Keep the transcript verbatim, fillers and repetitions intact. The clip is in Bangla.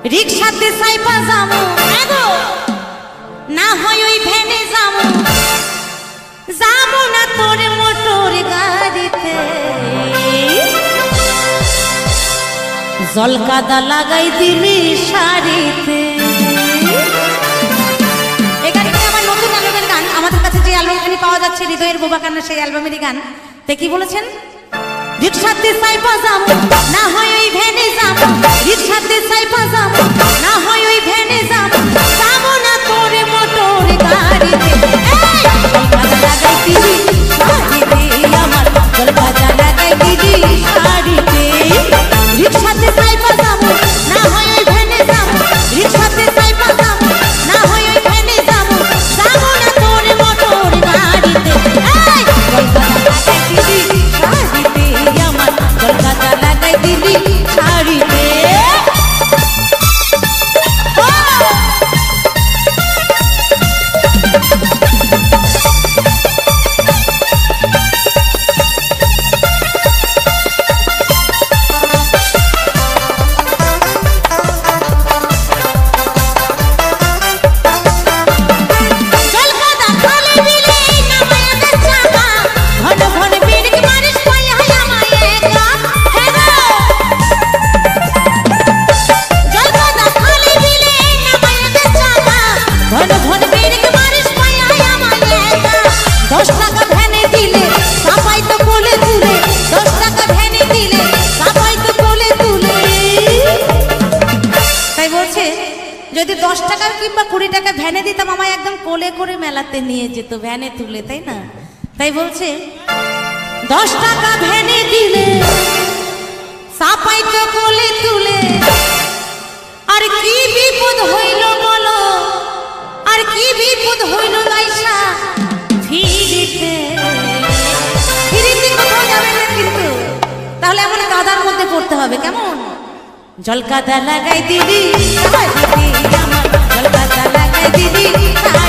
রিকশাতে সাইপা যাবো না হয় ওই ভ্যানে যাবো যাবো না তোর মোটর গাড়িতে জলকাদা লাগাই দিলি শাড়িতে। এই গানটা আমার নতুন অ্যালবামের গান। আমাদের কাছে যে অ্যালবামটি পাওয়া যাচ্ছে হৃদয়ের বোবা কান্না সেই অ্যালবামেরই গান। তে কি বলেছেন? রিকশাতে সাইপা যাবো না হয় ওই ভ্যানে যাবো রিকশাতে সাইপা যাবো না হয় ওই ভ্যানে যাবো যাবো না তোর মোটর গাড়িতে জলকাদা লাগাই দিলি শাড়িতে আমার জলকাদা লাগাই দিলি শাড়িতে রিকশাতে সাইপা যাবো না হয় ওই ভ্যানে যাবো রিকশাতে সাইপা যাবো না হয় ওই ভ্যানে যাবো যাবো না তোর মোটর গাড়িতে জলকাদা লাগাই দিলি শাড়িতে আমার জলকাদা লাগাই দিলি শাড়িতে। যদি দশ টাকা কিংবা কুড়ি টাকা ভ্যানে দিতাম আমায় একদম কোলে করে মেলাতে নিয়ে যেত ভ্যানে তুলে, তাই না? তাই বলছে দশ টাকা ভ্যানে দিলে সাপাই তো কোলে তুলে আর কি বিপদ হইল বলো আর কি বিপদ হইল লাইসা ফিরিতে ফিরিতে কোথাও যাবে না কিন্তু তাহলে এমন কাদার মধ্যে পড়তে হবে কেমন? জলকাদা লাগাই দিলি শাড়িতে আমার জলকাদা লাগাই দিলি।